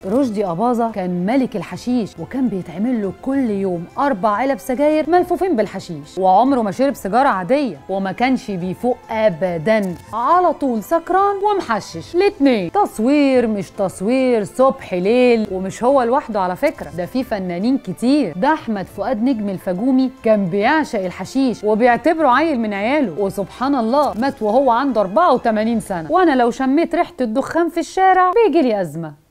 رشدي أباظة كان ملك الحشيش، وكان بيتعمل له كل يوم 4 علب سجاير ملفوفين بالحشيش، وعمره ما شرب سيجارة عادية، وما كانش بيفوق أبدا، على طول سكران ومحشش الاتنين. تصوير مش تصوير، صبح ليل. ومش هو لوحده على فكرة، ده في فنانين كتير. ده أحمد فؤاد نجم الفجومي كان بيعشق الحشيش وبيعتبره عيل من عياله، وسبحان الله مات وهو عنده 84 سنة. وأنا لو شميت ريحة الدخان في الشارع بيجيلي أزمة.